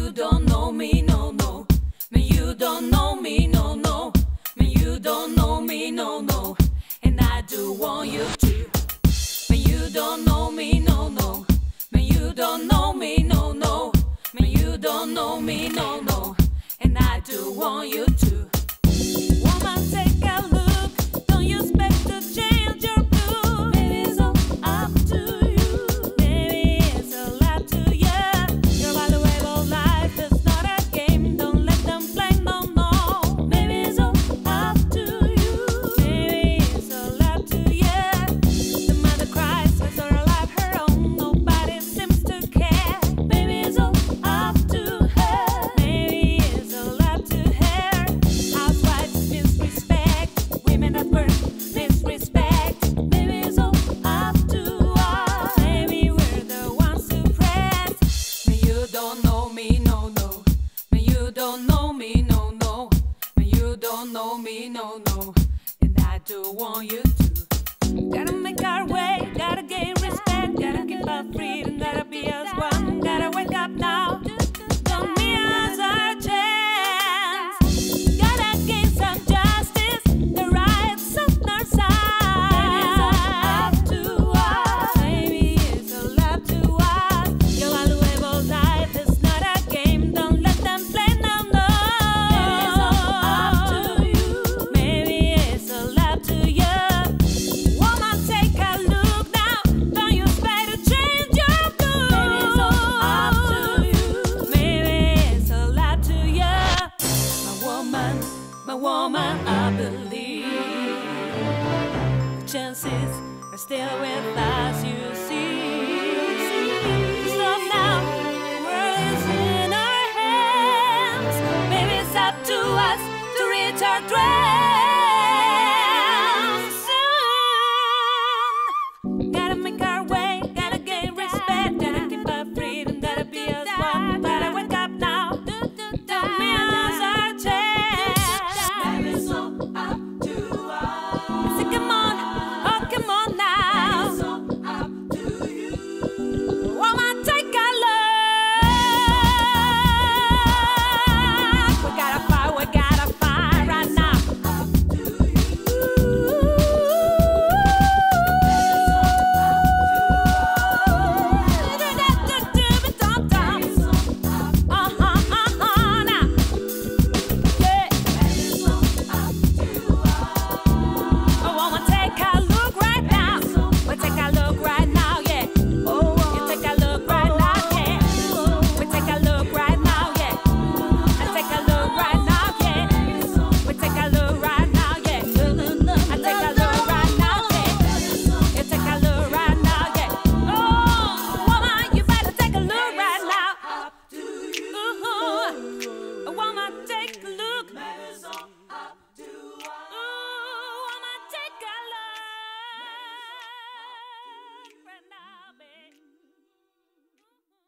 you don't know me, no, no. Man, you don't know me, no, no. Man, you don't know me, no, no. And I do want you to. Man, you don't know me, no, no. Man, you don't know me, no, no. Man, you don't know me, no, no. And I do want you to. Woman, take a look. Don't you expect to change your blue? Maybe it's all up to you. Maybe it's all up to you. Your valuable life is not a game. Don't let them play, no, no. Maybe it's all up to you. Maybe it's all up to you. The mother cries, has her life her own. Nobody seems to care. Maybe it's all up to her. Maybe it's all up to her. Housewives disrespect, women at work disrespect. Maybe it's all up to us. Maybe we're the ones who press. Man, you don't know me, no, no. Man, you don't know me, no, no. Man, you don't know me, no, no. And I do want you to. Gotta make our way, gotta gain respect, gotta keep our freedom, gotta be as one, gotta wake up now. Don't miss our chance. Gotta gain some justice, the rights on our side. Maybe it's all up to us. Your valuable life is not a game. Don't let them play, no, no. Maybe it's all up to you. Woman, take a look now. Don't you expect to change your blue? Maybe it's all up to you. Maybe it's all up to you. My woman, I believe the chances are still with